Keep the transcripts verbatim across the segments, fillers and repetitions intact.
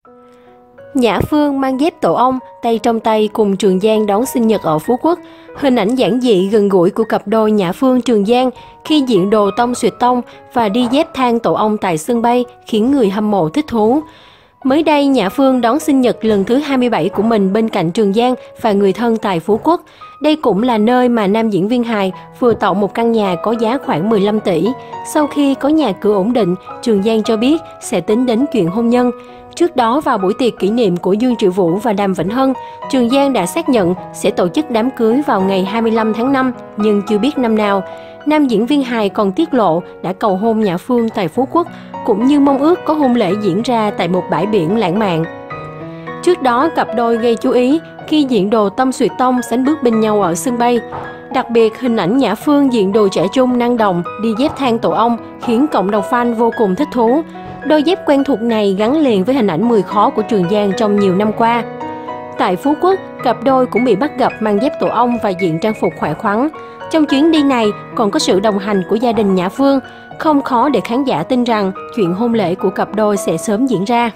Nhã Phương mang dép tổ ong, tay trong tay cùng Trường Giang đón sinh nhật ở Phú Quốc. Hình ảnh giản dị gần gũi của cặp đôi Nhã Phương Trường Giang khi diện đồ tông xuyệt tông và đi dép thang tổ ong tại sân bay khiến người hâm mộ thích thú. Mới đây, Nhã Phương đón sinh nhật lần thứ hai mươi bảy của mình bên cạnh Trường Giang và người thân tại Phú Quốc. Đây cũng là nơi mà nam diễn viên hài vừa tậu một căn nhà có giá khoảng mười lăm tỷ. Sau khi có nhà cửa ổn định, Trường Giang cho biết sẽ tính đến chuyện hôn nhân. Trước đó, vào buổi tiệc kỷ niệm của Dương Triệu Vũ và Đàm Vĩnh Hân, Trường Giang đã xác nhận sẽ tổ chức đám cưới vào ngày hai mươi lăm tháng năm, nhưng chưa biết năm nào. Nam diễn viên hài còn tiết lộ đã cầu hôn Nhã Phương tại Phú Quốc, cũng như mong ước có hôn lễ diễn ra tại một bãi biển lãng mạn. Trước đó, cặp đôi gây chú ý khi diện đồ tông xuyệt tông sánh bước bên nhau ở sân bay. Đặc biệt, hình ảnh Nhã Phương diện đồ trẻ trung năng động đi dép thang tổ ong khiến cộng đồng fan vô cùng thích thú. Đôi dép quen thuộc này gắn liền với hình ảnh mười khó của Trường Giang trong nhiều năm qua. Tại Phú Quốc, cặp đôi cũng bị bắt gặp mang dép tổ ong và diện trang phục khỏe khoắn. Trong chuyến đi này còn có sự đồng hành của gia đình Nhã Phương, không khó để khán giả tin rằng chuyện hôn lễ của cặp đôi sẽ sớm diễn ra.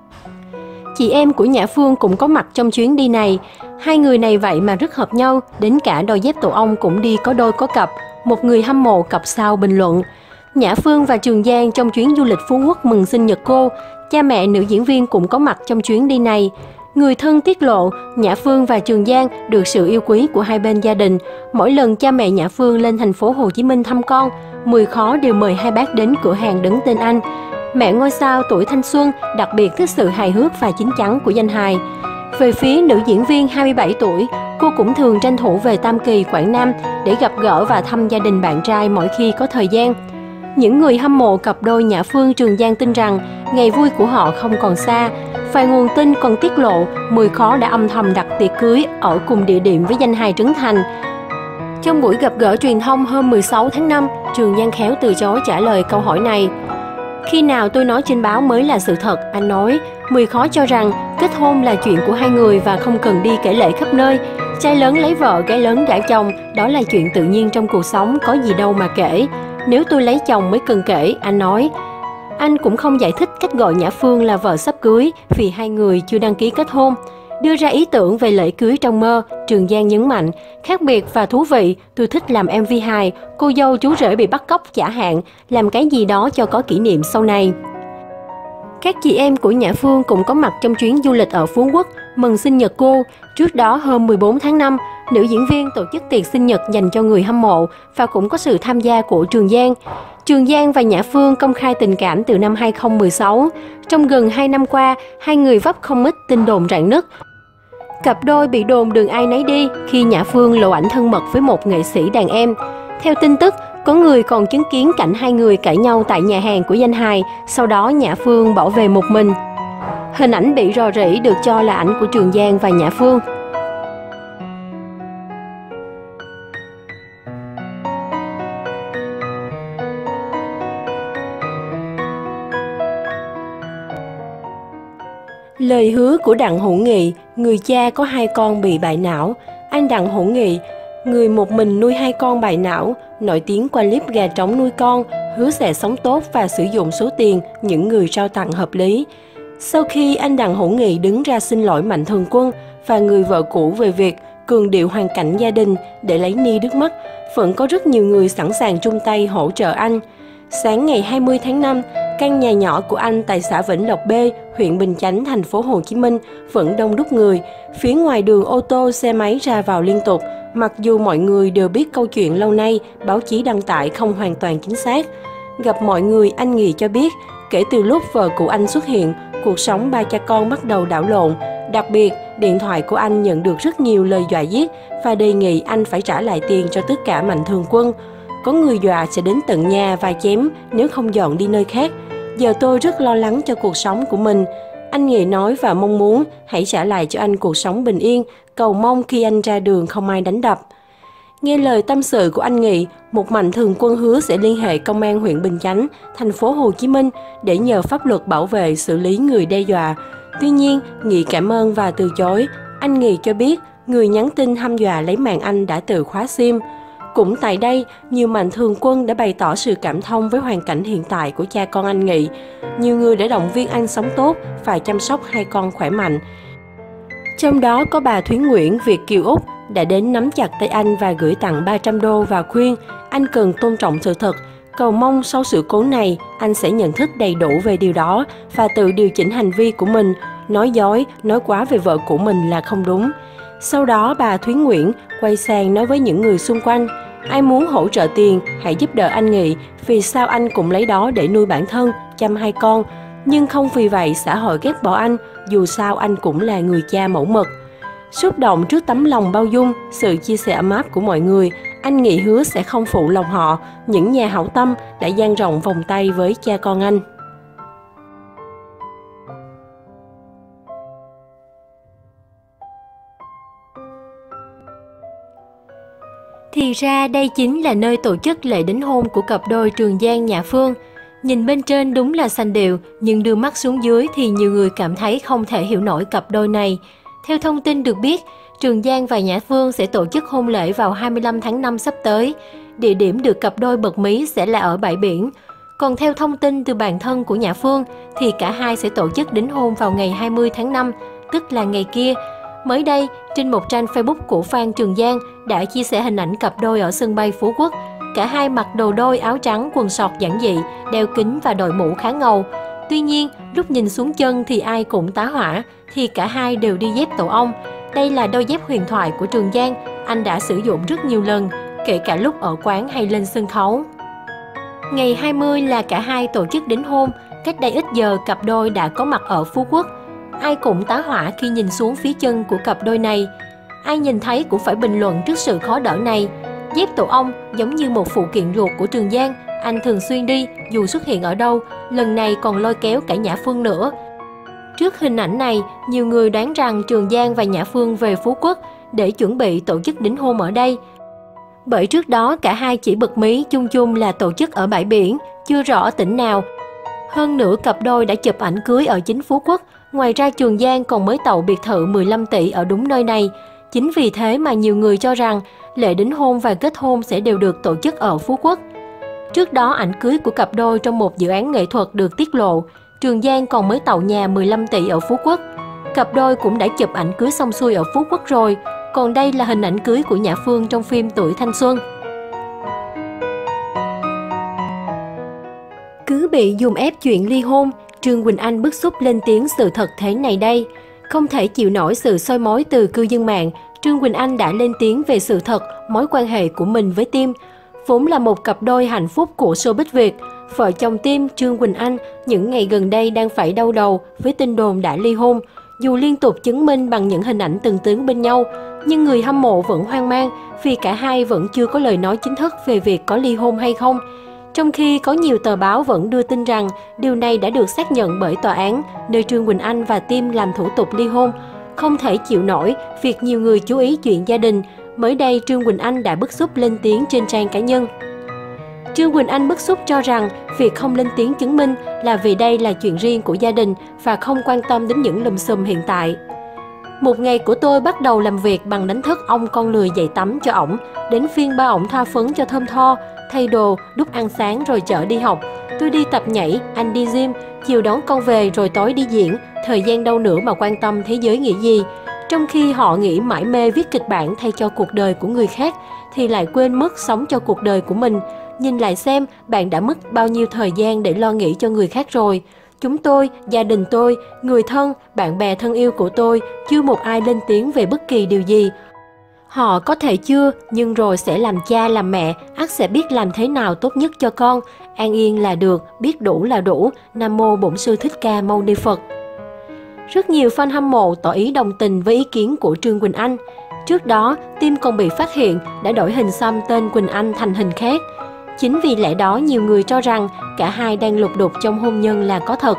Chị em của Nhã Phương cũng có mặt trong chuyến đi này. Hai người này vậy mà rất hợp nhau, đến cả đôi dép tổ ong cũng đi có đôi có cặp. Một người hâm mộ cặp sao bình luận: Nhã Phương và Trường Giang trong chuyến du lịch Phú Quốc mừng sinh nhật cô. Cha mẹ nữ diễn viên cũng có mặt trong chuyến đi này. Người thân tiết lộ, Nhã Phương và Trường Giang được sự yêu quý của hai bên gia đình. Mỗi lần cha mẹ Nhã Phương lên thành phố Hồ Chí Minh thăm con, mười khó đều mời hai bác đến cửa hàng đứng tên anh. Mẹ ngôi sao tuổi thanh xuân đặc biệt thích sự hài hước và chín chắn của danh hài. Về phía nữ diễn viên hai mươi bảy tuổi, cô cũng thường tranh thủ về Tam Kỳ, Quảng Nam để gặp gỡ và thăm gia đình bạn trai mỗi khi có thời gian. Những người hâm mộ cặp đôi Nhã Phương Trường Giang tin rằng ngày vui của họ không còn xa. Vài nguồn tin còn tiết lộ mười khó đã âm thầm đặt tiệc cưới ở cùng địa điểm với danh hài Trấn Thành. Trong buổi gặp gỡ truyền thông hôm mười sáu tháng năm, Trường Giang khéo từ chối trả lời câu hỏi này. Khi nào tôi nói trên báo mới là sự thật, anh nói. Mười khó cho rằng kết hôn là chuyện của hai người và không cần đi kể lể khắp nơi. Trai lớn lấy vợ, gái lớn gả chồng, đó là chuyện tự nhiên trong cuộc sống, có gì đâu mà kể. Nếu tôi lấy chồng mới cần kể, anh nói. Anh cũng không giải thích cách gọi Nhã Phương là vợ sắp cưới vì hai người chưa đăng ký kết hôn. Đưa ra ý tưởng về lễ cưới trong mơ, Trường Giang nhấn mạnh, khác biệt và thú vị, tôi thích làm em vê hài, cô dâu chú rể bị bắt cóc chả hạn, làm cái gì đó cho có kỷ niệm sau này. Các chị em của Nhã Phương cũng có mặt trong chuyến du lịch ở Phú Quốc, mừng sinh nhật cô. Trước đó hôm mười bốn tháng năm, nữ diễn viên tổ chức tiệc sinh nhật dành cho người hâm mộ và cũng có sự tham gia của Trường Giang. Trường Giang và Nhã Phương công khai tình cảm từ năm hai không một sáu. Trong gần hai năm qua, hai người vấp không ít tin đồn rạn nứt. Cặp đôi bị đồn đường ai nấy đi khi Nhã Phương lộ ảnh thân mật với một nghệ sĩ đàn em. Theo tin tức, có người còn chứng kiến cảnh hai người cãi nhau tại nhà hàng của danh hài, sau đó Nhã Phương bỏ về một mình. Hình ảnh bị rò rỉ được cho là ảnh của Trường Giang và Nhã Phương. Lời hứa của Đặng Hữu Nghị, người cha có hai con bị bại não. Anh Đặng Hữu Nghị, người một mình nuôi hai con bại não, nổi tiếng qua clip gà trống nuôi con, hứa sẽ sống tốt và sử dụng số tiền những người trao tặng hợp lý. Sau khi anh Đặng Hữu Nghị đứng ra xin lỗi Mạnh Thường Quân và người vợ cũ về việc cường điệu hoàn cảnh gia đình để lấy ni nước mắt, vẫn có rất nhiều người sẵn sàng chung tay hỗ trợ anh. Sáng ngày hai mươi tháng năm, căn nhà nhỏ của anh tại xã Vĩnh Lộc B, huyện Bình Chánh, thành phố Hồ Chí Minh vẫn đông đúc người. Phía ngoài đường ô tô, xe máy ra vào liên tục. Mặc dù mọi người đều biết câu chuyện lâu nay, báo chí đăng tải không hoàn toàn chính xác. Gặp mọi người, anh Nghị cho biết, kể từ lúc vợ của anh xuất hiện, cuộc sống ba cha con bắt đầu đảo lộn. Đặc biệt, điện thoại của anh nhận được rất nhiều lời dọa giết và đề nghị anh phải trả lại tiền cho tất cả Mạnh Thường Quân. Có người dọa sẽ đến tận nhà và chém nếu không dọn đi nơi khác. Giờ tôi rất lo lắng cho cuộc sống của mình. Anh Nghị nói và mong muốn hãy trả lại cho anh cuộc sống bình yên, cầu mong khi anh ra đường không ai đánh đập. Nghe lời tâm sự của anh Nghị, một Mạnh Thường Quân hứa sẽ liên hệ công an huyện Bình Chánh, thành phố Hồ Chí Minh để nhờ pháp luật bảo vệ xử lý người đe dọa. Tuy nhiên, Nghị cảm ơn và từ chối. Anh Nghị cho biết người nhắn tin hăm dọa lấy mạng anh đã tự khóa sim. Cũng tại đây, nhiều mạnh thường quân đã bày tỏ sự cảm thông với hoàn cảnh hiện tại của cha con anh Nghị. Nhiều người đã động viên anh sống tốt và chăm sóc hai con khỏe mạnh. Trong đó có bà Thúy Nguyễn Việt Kiều Úc đã đến nắm chặt tay anh và gửi tặng ba trăm đô và khuyên anh cần tôn trọng sự thật, cầu mong sau sự cố này anh sẽ nhận thức đầy đủ về điều đó và tự điều chỉnh hành vi của mình, nói dối, nói quá về vợ của mình là không đúng. Sau đó bà Thúy Nguyễn quay sang nói với những người xung quanh, ai muốn hỗ trợ tiền hãy giúp đỡ anh Nghị, vì sao anh cũng lấy đó để nuôi bản thân, chăm hai con, nhưng không vì vậy xã hội ghét bỏ anh, dù sao anh cũng là người cha mẫu mực. Xúc động trước tấm lòng bao dung, sự chia sẻ ấm áp của mọi người, anh Nghị hứa sẽ không phụ lòng họ, những nhà hảo tâm đã dang rộng vòng tay với cha con anh. Thì ra đây chính là nơi tổ chức lễ đính hôn của cặp đôi Trường Giang Nhã Phương. Nhìn bên trên đúng là sanh điệu, nhưng đưa mắt xuống dưới thì nhiều người cảm thấy không thể hiểu nổi cặp đôi này. Theo thông tin được biết, Trường Giang và Nhã Phương sẽ tổ chức hôn lễ vào hai mươi lăm tháng năm sắp tới. Địa điểm được cặp đôi bật mí sẽ là ở bãi biển. Còn theo thông tin từ bạn thân của Nhã Phương thì cả hai sẽ tổ chức đính hôn vào ngày hai mươi tháng năm, tức là ngày kia. Mới đây, trên một trang Facebook của Phan Trường Giang đã chia sẻ hình ảnh cặp đôi ở sân bay Phú Quốc. Cả hai mặc đồ đôi áo trắng, quần sọt giản dị, đeo kính và đội mũ khá ngầu. Tuy nhiên, lúc nhìn xuống chân thì ai cũng tá hỏa, thì cả hai đều đi dép tổ ong. Đây là đôi dép huyền thoại của Trường Giang, anh đã sử dụng rất nhiều lần, kể cả lúc ở quán hay lên sân khấu. Ngày hai mươi là cả hai tổ chức đính hôn, cách đây ít giờ cặp đôi đã có mặt ở Phú Quốc. Ai cũng tá hỏa khi nhìn xuống phía chân của cặp đôi này. Ai nhìn thấy cũng phải bình luận trước sự khó đỡ này. Dép tổ ong giống như một phụ kiện ruột của Trường Giang, anh thường xuyên đi dù xuất hiện ở đâu, lần này còn lôi kéo cả Nhã Phương nữa. Trước hình ảnh này, nhiều người đoán rằng Trường Giang và Nhã Phương về Phú Quốc để chuẩn bị tổ chức đính hôn ở đây. Bởi trước đó cả hai chỉ bật mí chung chung là tổ chức ở bãi biển, chưa rõ ở tỉnh nào. Hơn nữa cặp đôi đã chụp ảnh cưới ở chính Phú Quốc, ngoài ra Trường Giang còn mới tậu biệt thự mười lăm tỷ ở đúng nơi này. Chính vì thế mà nhiều người cho rằng lễ đính hôn và kết hôn sẽ đều được tổ chức ở Phú Quốc. Trước đó ảnh cưới của cặp đôi trong một dự án nghệ thuật được tiết lộ, Trường Giang còn mới tậu nhà mười lăm tỷ ở Phú Quốc. Cặp đôi cũng đã chụp ảnh cưới xong xuôi ở Phú Quốc rồi, còn đây là hình ảnh cưới của Nhã Phương trong phim Tuổi Thanh Xuân. Cứ bị dùm ép chuyện ly hôn, Trương Quỳnh Anh bức xúc lên tiếng sự thật thế này đây. Không thể chịu nổi sự soi mói từ cư dân mạng, Trương Quỳnh Anh đã lên tiếng về sự thật, mối quan hệ của mình với Tim. Vốn là một cặp đôi hạnh phúc của showbiz Việt, vợ chồng Tim, Trương Quỳnh Anh những ngày gần đây đang phải đau đầu với tin đồn đã ly hôn. Dù liên tục chứng minh bằng những hình ảnh từng tướng bên nhau, nhưng người hâm mộ vẫn hoang mang vì cả hai vẫn chưa có lời nói chính thức về việc có ly hôn hay không. Trong khi có nhiều tờ báo vẫn đưa tin rằng điều này đã được xác nhận bởi tòa án, nơi Trương Quỳnh Anh và Tim làm thủ tục ly hôn. Không thể chịu nổi việc nhiều người chú ý chuyện gia đình, mới đây Trương Quỳnh Anh đã bức xúc lên tiếng trên trang cá nhân. Trương Quỳnh Anh bức xúc cho rằng việc không lên tiếng chứng minh là vì đây là chuyện riêng của gia đình và không quan tâm đến những lùm xùm hiện tại. Một ngày của tôi bắt đầu làm việc bằng đánh thức ông con lười dậy tắm cho ổng, đến phiên ba ổng thoa phấn cho thơm tho, thay đồ, đút ăn sáng rồi chở đi học. Tôi đi tập nhảy, anh đi gym, chiều đón con về rồi tối đi diễn, thời gian đâu nữa mà quan tâm thế giới nghĩ gì. Trong khi họ nghĩ mải mê viết kịch bản thay cho cuộc đời của người khác, thì lại quên mất sống cho cuộc đời của mình. Nhìn lại xem, bạn đã mất bao nhiêu thời gian để lo nghĩ cho người khác rồi. Chúng tôi, gia đình tôi, người thân, bạn bè thân yêu của tôi, chưa một ai lên tiếng về bất kỳ điều gì. Họ có thể chưa, nhưng rồi sẽ làm cha làm mẹ, ắt sẽ biết làm thế nào tốt nhất cho con. An yên là được, biết đủ là đủ. Nam mô Bổn Sư Thích Ca Mâu Ni Phật. Rất nhiều fan hâm mộ tỏ ý đồng tình với ý kiến của Trương Quỳnh Anh. Trước đó, Tim còn bị phát hiện đã đổi hình xăm tên Quỳnh Anh thành hình khác. Chính vì lẽ đó nhiều người cho rằng cả hai đang lục đục trong hôn nhân là có thật.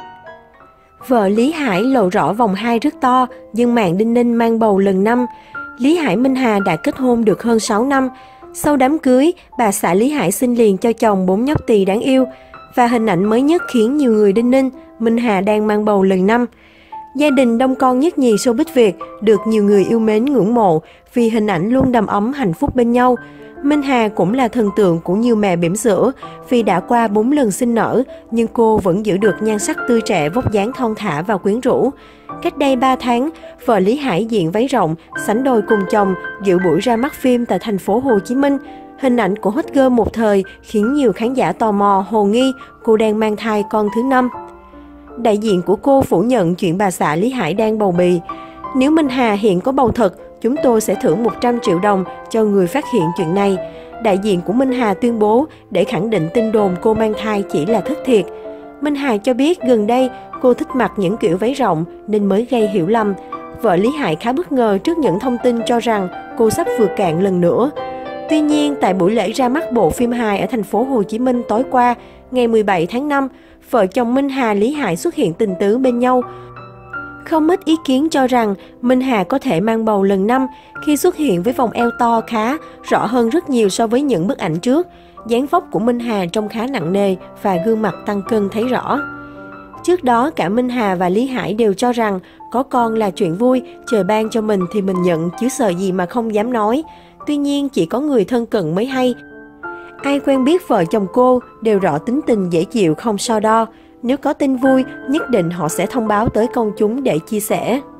Vợ Lý Hải lộ rõ vòng hai rất to, dân mạng đinh ninh mang bầu lần năm. Lý Hải Minh Hà đã kết hôn được hơn sáu năm. Sau đám cưới, bà xã Lý Hải sinh liền cho chồng bốn nhóc tỳ đáng yêu. Và hình ảnh mới nhất khiến nhiều người đinh ninh, Minh Hà đang mang bầu lần năm. Gia đình đông con nhất nhì showbiz Việt được nhiều người yêu mến ngưỡng mộ vì hình ảnh luôn đầm ấm hạnh phúc bên nhau. Minh Hà cũng là thần tượng của nhiều mẹ bỉm sữa vì đã qua bốn lần sinh nở nhưng cô vẫn giữ được nhan sắc tươi trẻ, vóc dáng thon thả và quyến rũ. Cách đây ba tháng, vợ Lý Hải diện váy rộng, sánh đôi cùng chồng dự buổi ra mắt phim tại thành phố Hồ Chí Minh. Hình ảnh của hot girl một thời khiến nhiều khán giả tò mò, hồ nghi cô đang mang thai con thứ năm. Đại diện của cô phủ nhận chuyện bà xã Lý Hải đang bầu bì. Nếu Minh Hà hiện có bầu thật, chúng tôi sẽ thưởng một trăm triệu đồng cho người phát hiện chuyện này. Đại diện của Minh Hà tuyên bố để khẳng định tin đồn cô mang thai chỉ là thất thiệt. Minh Hà cho biết gần đây cô thích mặc những kiểu váy rộng nên mới gây hiểu lầm. Vợ Lý Hải khá bất ngờ trước những thông tin cho rằng cô sắp vượt cạn lần nữa. Tuy nhiên, tại buổi lễ ra mắt bộ phim hài ở thành phố Hồ Chí Minh tối qua, ngày mười bảy tháng năm, vợ chồng Minh Hà Lý Hải xuất hiện tình tứ bên nhau. Không ít ý kiến cho rằng Minh Hà có thể mang bầu lần năm khi xuất hiện với vòng eo to khá, rõ hơn rất nhiều so với những bức ảnh trước. Dáng vóc của Minh Hà trông khá nặng nề và gương mặt tăng cân thấy rõ. Trước đó, cả Minh Hà và Lý Hải đều cho rằng có con là chuyện vui, trời ban cho mình thì mình nhận chứ sợ gì mà không dám nói. Tuy nhiên, chỉ có người thân cận mới hay. Ai quen biết vợ chồng cô đều rõ tính tình dễ chịu không so đo. Nếu có tin vui, nhất định họ sẽ thông báo tới công chúng để chia sẻ.